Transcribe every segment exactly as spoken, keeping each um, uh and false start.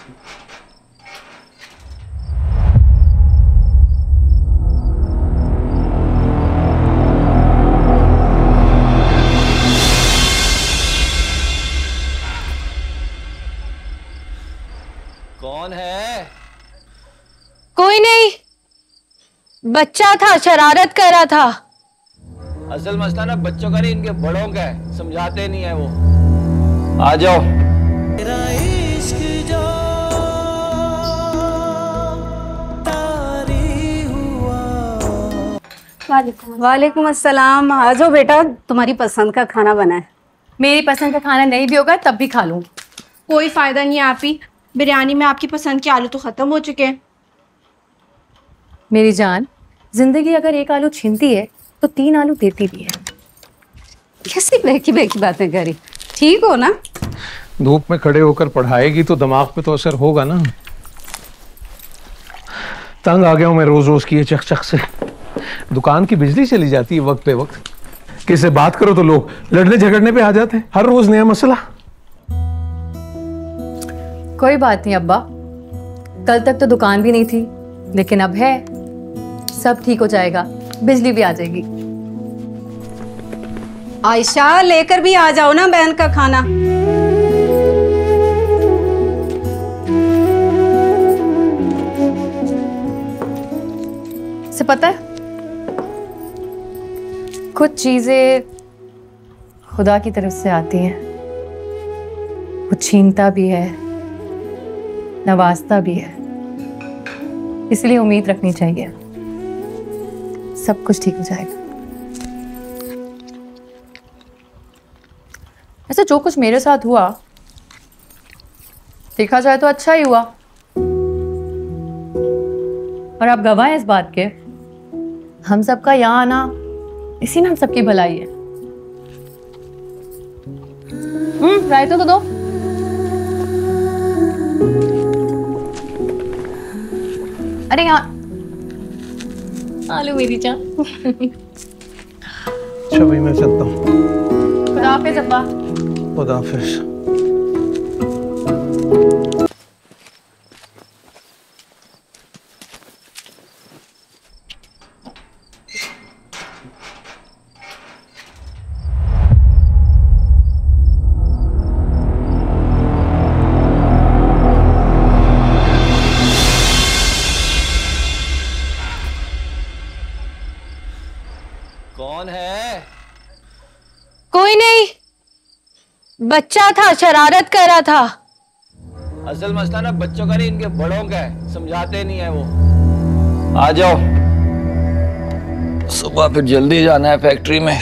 कौन है? कोई नहीं, बच्चा था, शरारत कर रहा था। असल मसला ना बच्चों का नहीं, इनके बड़ों का है, समझाते नहीं है वो। आ जाओ। वालेकुम अस्सलाम। आ जाओ बेटा, तुम्हारी पसंद का खाना बना है। मेरी पसंद का खाना नहीं भी होगा तब भी खा लूंगी। कोई फायदा नहीं है आपी, बिरयानी में आपकी पसंद के आलू तो खत्म हो चुके हैं। मेरी जान, जिंदगी अगर एक आलू छीनती है तो तीन आलू देती भी है। कैसी बेकी बेकी बातें करी? ठीक हो ना? धूप में खड़े होकर पढ़ाएगी तो दिमाग पे तो असर होगा ना। तंग आ गया हूं मैं रोज रोज की ये चकचक से। दुकान की बिजली चली जाती है वक्त पे वक्त। किसी बात करो तो लोग लड़ने झगड़ने पे आ जाते हैं। हर रोज नया मसला। कोई बात नहीं अब्बा, कल तक तो दुकान भी नहीं थी, लेकिन अब है। सब ठीक हो जाएगा, बिजली भी आ जाएगी। आयशा, लेकर भी आ जाओ ना बहन का खाना। से पता है, कुछ चीजें खुदा की तरफ से आती हैं। वो छीनता भी है, नवाजता भी है, इसलिए उम्मीद रखनी चाहिए, सब कुछ ठीक हो जाएगा। ऐसा जो कुछ मेरे साथ हुआ, देखा जाए तो अच्छा ही हुआ, और आप गवाह हैं इस बात के। हम सबका यहाँ आना, इसी में हम सबकी भलाई है। हम्म रायता तो दो। अरे यहाँ आलू मेरी जान। अच्छा भाई, मैं चलता हूँ। खुदा हाफिज़ अब्बा। खुदा हाफिज़। कौन है? कोई नहीं, बच्चा था, शरारत कर रहा था। असल मसला ना बच्चों का नहीं, इनके बड़ों का है, समझाते नहीं है वो। आ जाओ। सुबह फिर जल्दी जाना है फैक्ट्री में।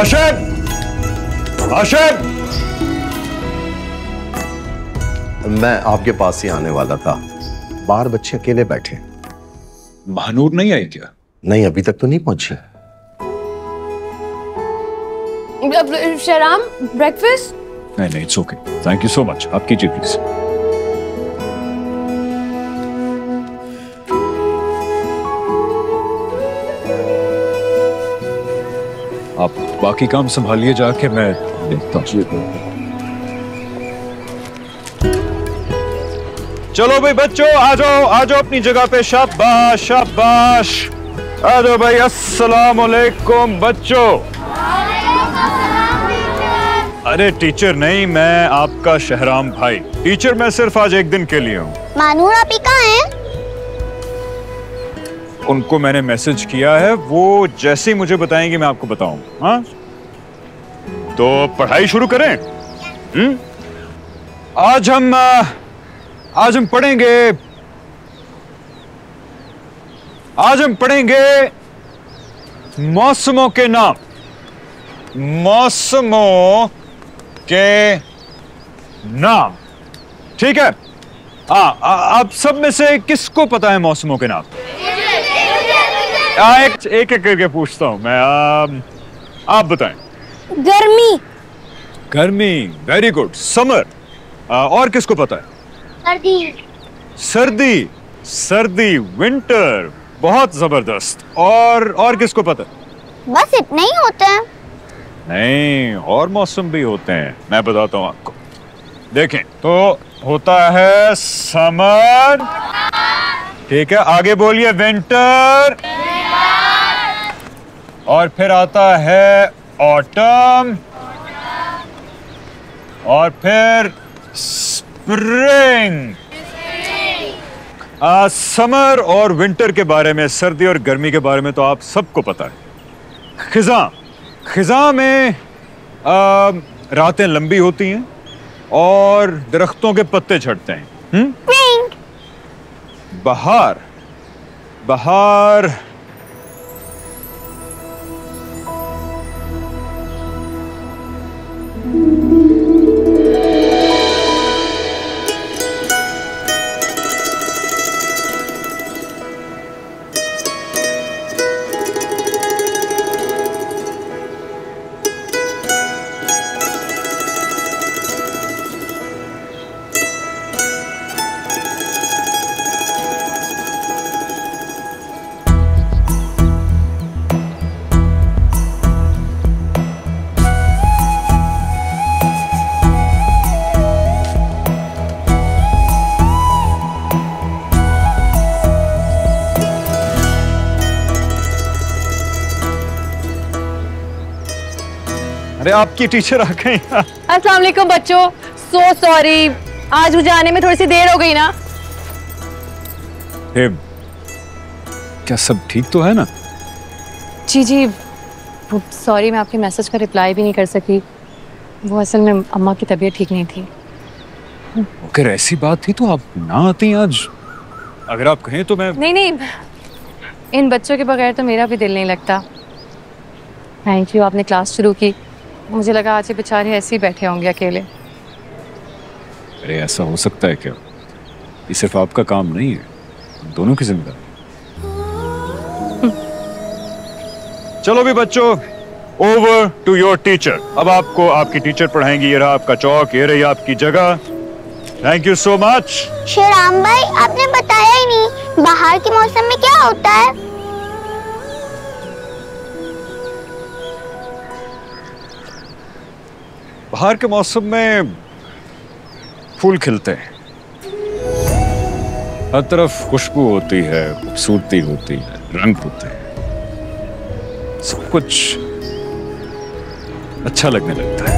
आशिक, आशिक, मैं आपके पास ही आने वाला था। बाहर बच्चे अकेले बैठे। महानूर नहीं आई क्या? नहीं, अभी तक तो नहीं पहुंची। शहराम, ब्रेकफास्ट? नहीं नहीं, it's okay, thank you so much. आप कीजिए प्लीज। आप बाकी काम संभालिए जाके, मैं देखता हूँ। चलो भाई बच्चों, आ जाओ आ जाओ अपनी जगह पे। शाबाश शाबाश, आ जाओ भाई। अस्सलाम वालेकुम बच्चों। अरे टीचर नहीं, मैं आपका शहराम भाई। टीचर मैं सिर्फ आज एक दिन के लिए हूँ। मानूर आप ही कहाँ हैं? उनको मैंने मैसेज किया है, वो जैसे ही मुझे बताएंगे मैं आपको बताऊं। हाँ, तो पढ़ाई शुरू करें। हम्म आज हम आज हम पढ़ेंगे आज हम पढ़ेंगे मौसमों के नाम। मौसमों के नाम, ठीक है? हाँ, आप सब में से किसको पता है मौसमों के नाम? आ, एक एक करके पूछता हूं मैं। आ, आप बताएं। गर्मी। गर्मी, वेरी गुड। समर। और किसको पता है? सर्दी। सर्दी, सर्दी, विंटर, बहुत जबरदस्त। और और किसको पता है? बस इतने ही होते हैं। नहीं, और मौसम भी होते हैं, मैं बताता हूं आपको। देखें तो होता है समर, ठीक है? आगे बोलिए विंटर। और फिर आता है ऑटम, और फिर स्प्रिंग। आ, समर और विंटर के बारे में, सर्दी और गर्मी के बारे में तो आप सबको पता है। खिज़ां, खिज़ां में आ, रातें लंबी होती हैं और दरख्तों के पत्ते झड़ते हैं। हम्म? बहार, बहार अरे आपकी टीचर आ गई। अस्सलाम वालेकुम बच्चों, सो सॉरी, आज मुझे आने में थोड़ी सी देर हो गई ना। हे, क्या सब ठीक तो है ना? जी जी, सॉरी, मैं आपके मैसेज का रिप्लाई भी नहीं कर सकी। वो असल में अम्मा की तबीयत ठीक नहीं थी। अगर ऐसी बात थी तो आप ना आती आज। अगर आप कहें तो मैं। नहीं नहीं, इन बच्चों के बगैर तो मेरा भी दिल नहीं लगता। थैंक यू, आपने क्लास शुरू की। मुझे लगा आज ये बेचारे ऐसे ही बैठे होंगे अकेले। अरे ऐसा हो सकता है क्या? ये सिर्फ आपका काम नहीं है, दोनों की जिम्मेदारी। चलो भी बच्चों, ओवर टू योर टीचर। अब आपको आपकी टीचर पढ़ाएंगी। ये रहा आपका चौक, ये रही आपकी जगह। Thank you so much. Sheram भाई, आपने बताया ही नहीं, बाहर के मौसम में क्या होता है? बाहर के मौसम में फूल खिलते हैं, हर तरफ खुशबू होती है, खूबसूरती होती है, रंग होते हैं, सब कुछ अच्छा लगने लगता है।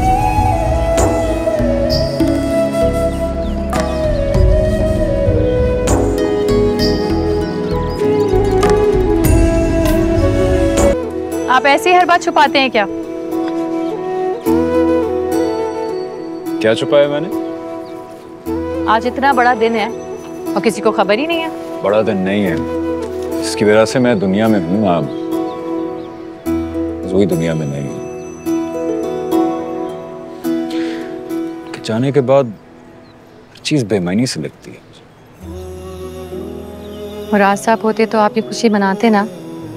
आप ऐसे ही हर बात छुपाते हैं क्या? क्या छुपाया मैंने? आज इतना बड़ा दिन है और किसी को खबर ही नहीं है। बड़ा दिन नहीं है, इसकी वजह से मैं दुनिया में हूँ, आप वही दुनिया में नहीं हूँ। जाने के बाद चीज बेमायनी से लगती है। मुराद साहब होते तो आपकी खुशी मनाते ना,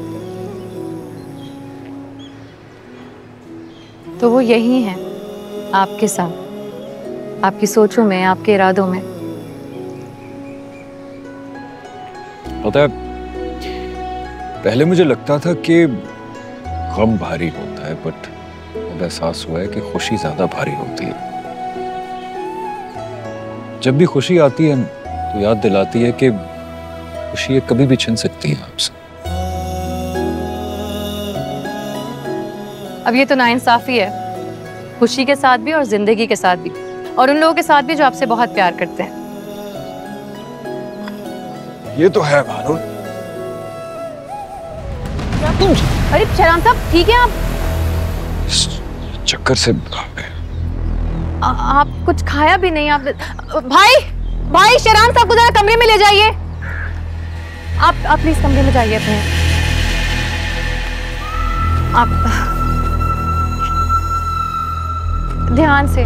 तो वो यही है आपके साथ, आपकी सोचों में, आपके इरादों में। पता है, पहले मुझे लगता था कि गम भारी होता है, बट अब एहसास हुआ है कि खुशी ज्यादा भारी होती है। जब भी खुशी आती है तो याद दिलाती है कि खुशी कभी भी छिन सकती है आपसे। अब ये तो नाइंसाफी है, खुशी के साथ भी और जिंदगी के साथ भी, और उन लोगों के साथ भी जो आपसे बहुत प्यार करते हैं। ये तो है भानु। अरे शहराम साहब, ठीक है आप? चक्कर से आ गए। आप कुछ खाया भी नहीं। आप भाई भाई शहराम साहब को जरा कमरे में ले जाइए। आप आप प्लीज कमरे में जाइए अपने। आप ध्यान से।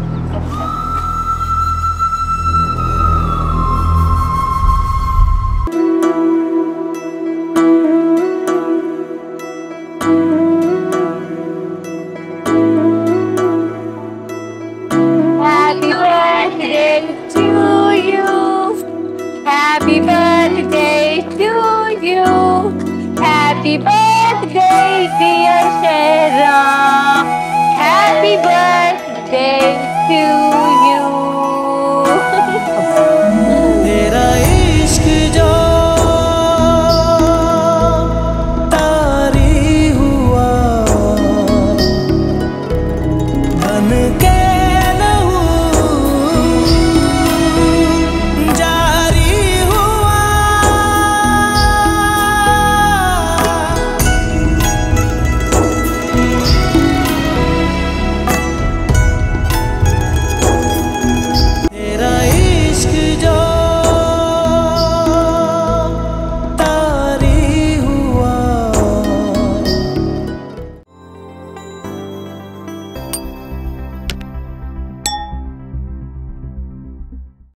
Happy birthday to you. Happy birthday to you. Happy birthday dear Shehram. Happy birthday to you. तेरा इश्क जो तारी हुआ बन के